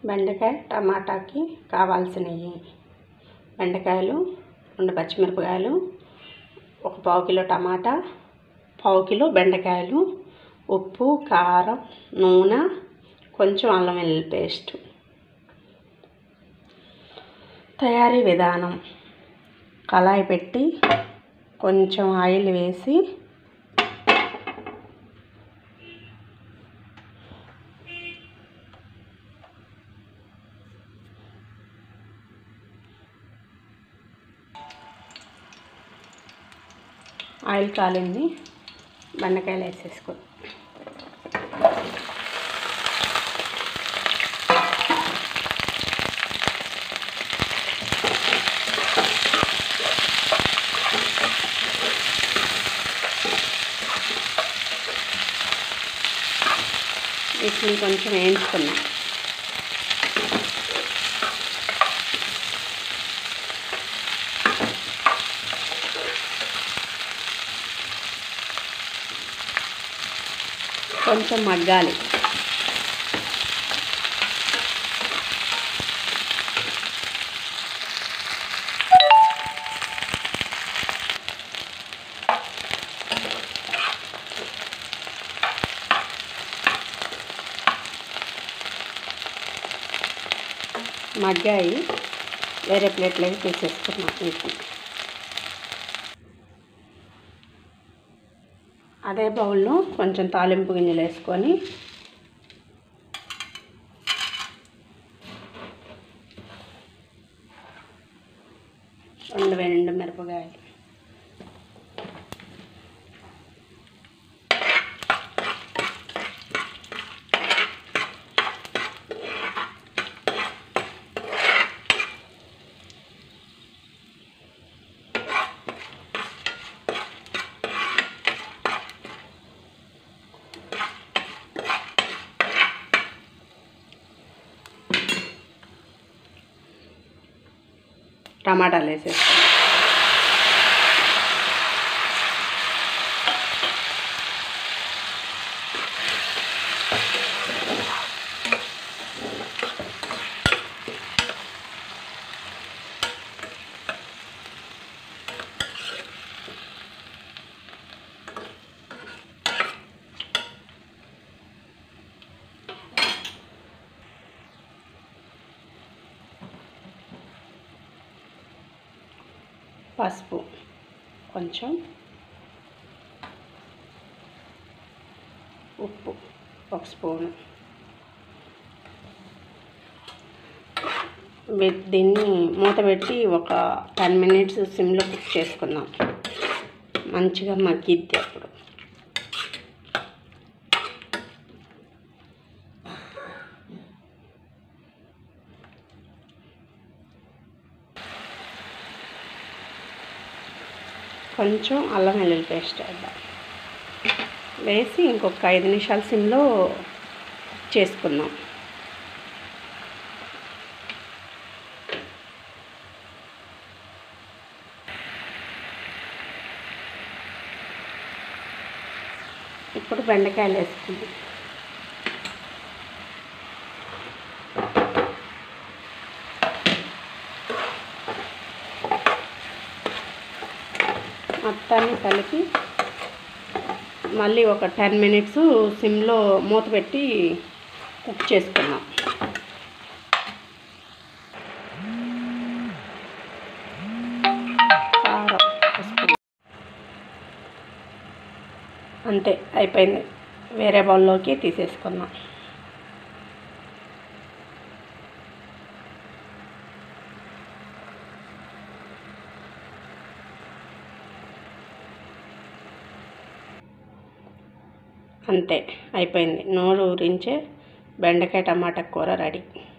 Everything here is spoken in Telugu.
బెండకాయ టమాటాకి కావాల్సినవి బెండకాయలు, 2 పచ్చిమిరపకాయలు, ఒక పావు కిలో టమాటా, పావు కిలో బెండకాయలు, ఉప్పు, కారం, నూనె, కొంచెం అల్లం వెల్లుల్లి పేస్ట్. తయారీ విధానం: కళాయి పెట్టి కొంచెం ఆయిల్ వేసి ఆయిల్ కాలింది, బెండకాయలు వేసేసుకో. వీటిని కొంచెం వేయించుకున్నాం. కొంచెం మగ్గాలి. మగ్గాయి, వేరే ప్లేట్లోకి తీసేసుకున్నాం. వీటిని అదే బౌల్లో కొంచెం తాలింపు గింజలు వేసుకొని రెండు మిరపకాయలు, టమాటాలు వేసేస్తాం. పసుపు కొంచెం, ఉప్పు 1 స్పూను. దీన్ని మూత పెట్టి ఒక 10 మినిట్స్ సిమ్లో కుక్ చేసుకుందాం. మంచిగా మగ్గిద్ది అప్పుడు. కొంచెం అల్లం వెల్లుల్లి పేస్ట్ వేసి ఇంకొక 5 నిమిషాలు సిమ్లో చేసుకుందాం. ఇప్పుడు బెండకాయలు వేసుకుందాం. మొత్తాన్ని కలిపి మళ్ళీ ఒక 10 మినిట్స్ సిమ్లో మూత పెట్టి కుక్ చేసుకున్నాం. కారం అంతే, అయిపోయింది. వేరే బౌల్లోకి తీసేసుకున్నాం. అంతే అయిపోయింది. నోరు ఊరించే బెండకాయ టమాటా కూర రెడీ.